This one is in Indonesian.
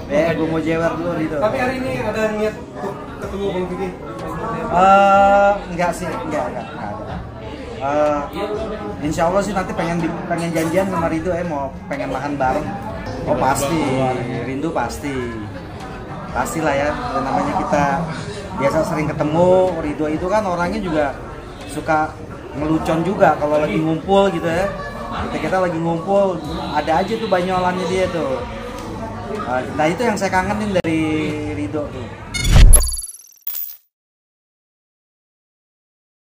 Gue mau jewer dulu Ridho. Tapi hari ini ada niat untuk ketemu Bang Vicky? Enggak sih, enggak ada. Insya Allah sih nanti pengen janjian sama Ridho mau pengen makan bareng. Oh pasti, rindu pastilah ya. Namanya kita biasa sering ketemu. Ridho itu kan orangnya juga suka ngelucon juga kalau lagi ngumpul gitu ya. Kita lagi ngumpul ada aja tuh banyolannya dia tuh. Nah itu yang saya kangenin dari Ridho tuh.